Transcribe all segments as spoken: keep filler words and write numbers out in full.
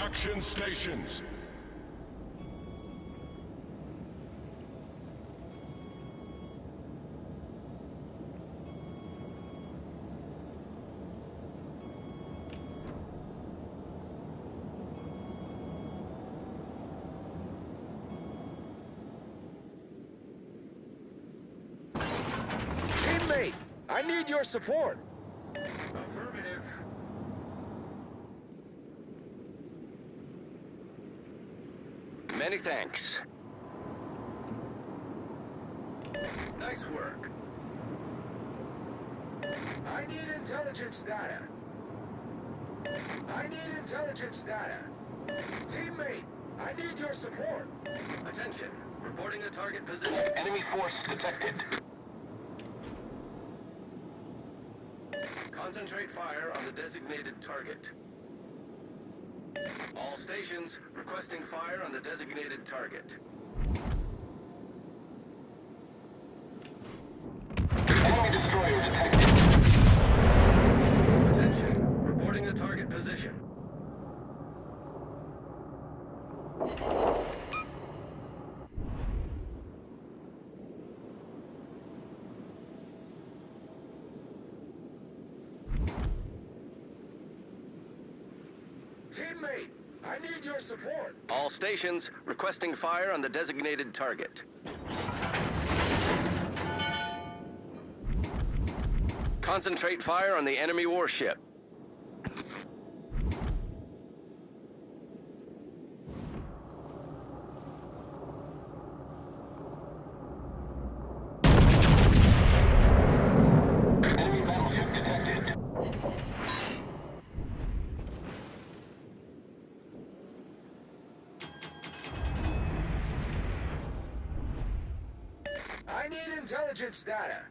Action stations. Teammate, I need your support. Affirmative. Many thanks. Nice work. I need intelligence data. I need intelligence data. Teammate, I need your support. Attention. Reporting a target position. Enemy force detected. Concentrate fire on the designated target. All stations requesting fire on the designated target. Enemy destroyer detected. Attention. Reporting a target position. Teammate, I need your support. All stations requesting fire on the designated target. Concentrate fire on the enemy warship. Enemy battleship detected. I need intelligence data.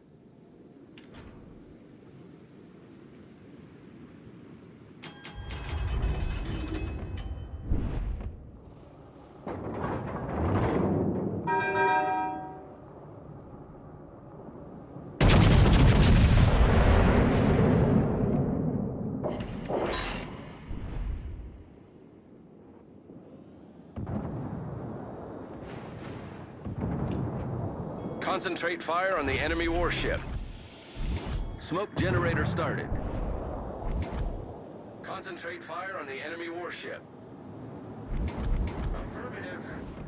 Concentrate fire on the enemy warship. Smoke generator started. Concentrate fire on the enemy warship. Affirmative.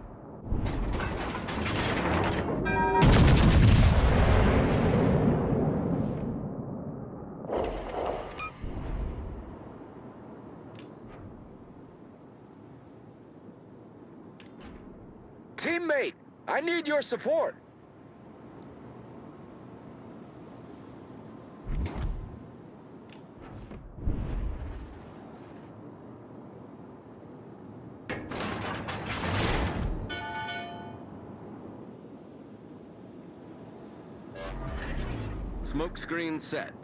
Teammate, I need your support. Smoke screen set.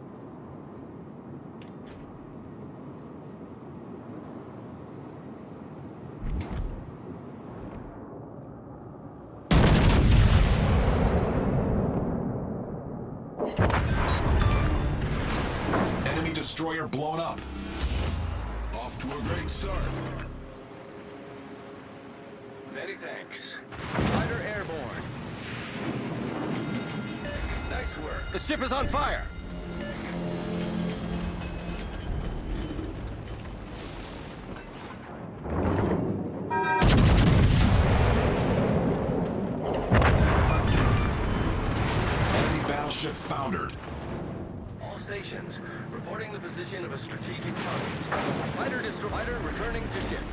Enemy destroyer blown up. Off to a great start. Many thanks. Fighter airborne. Nice work. The ship is on fire. Enemy battleship foundered. All stations reporting the position of a strategic target. Fighter destroyer returning to ship.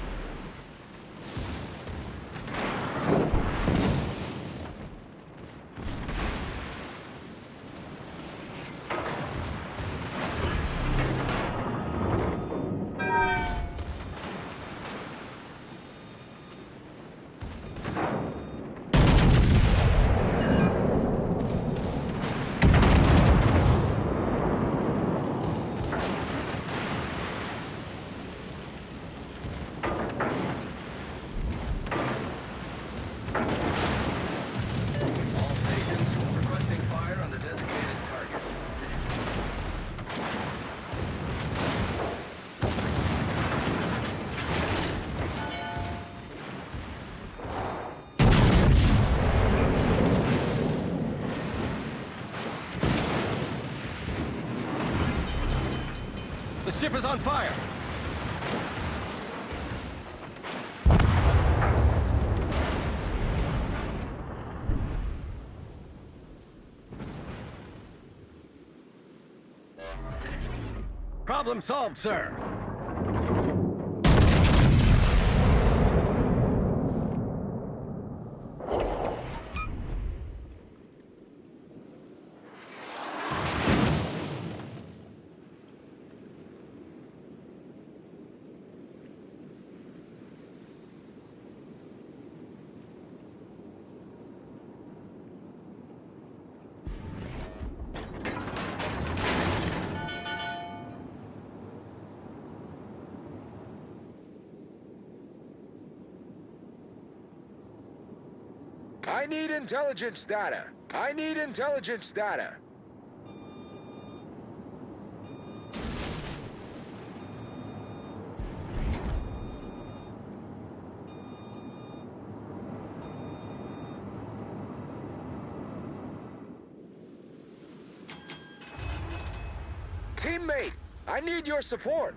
ship is on fire! Problem solved, sir. I need intelligence data. I need intelligence data. Teammate, I need your support.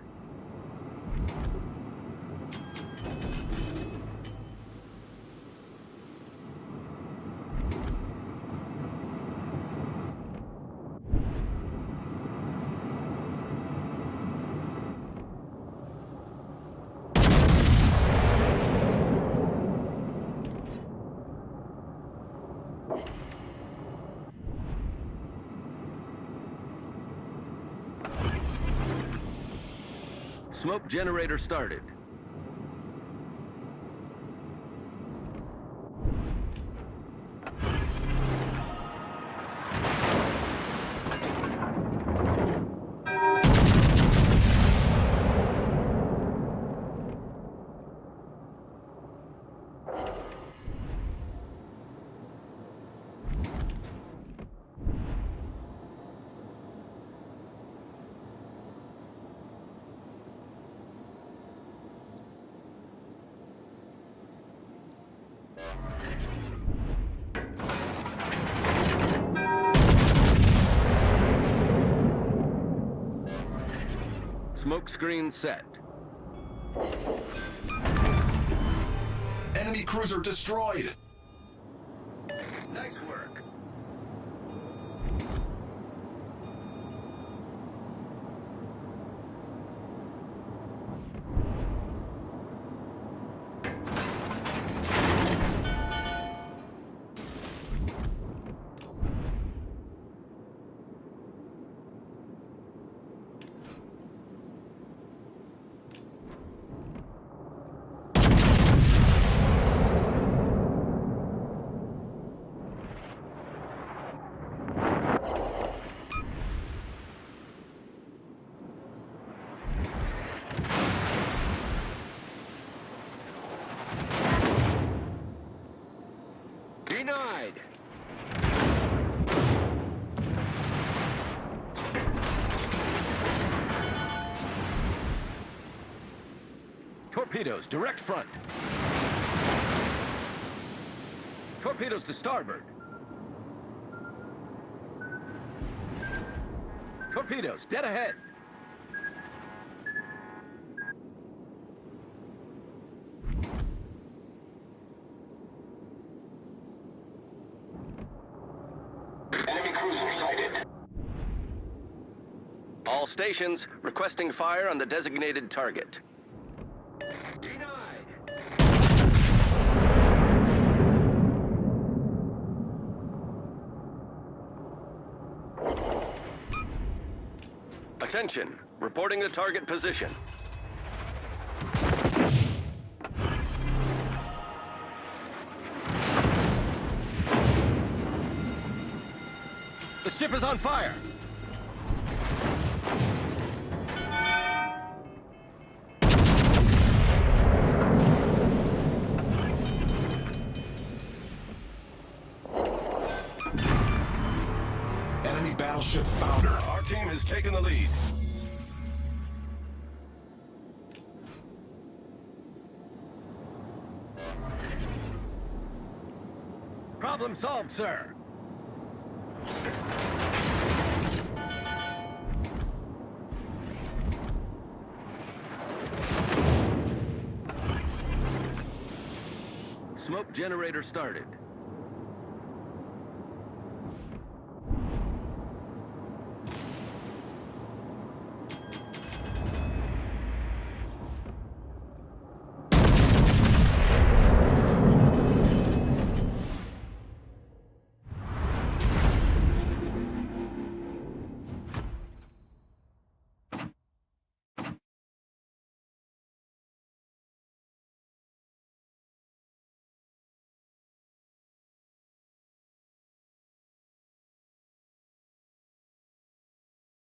Smoke generator started. Smoke screen set. Enemy cruiser destroyed. Nice work. Denied. Torpedoes, direct front. Torpedoes to starboard. Torpedoes, dead ahead. Enemy cruiser sighted. All stations requesting fire on the designated target. Denied. Attention, reporting the target position. The ship is on fire! Enemy battleship founder. Our team has taken the lead. Problem solved, sir. Smoke generator started.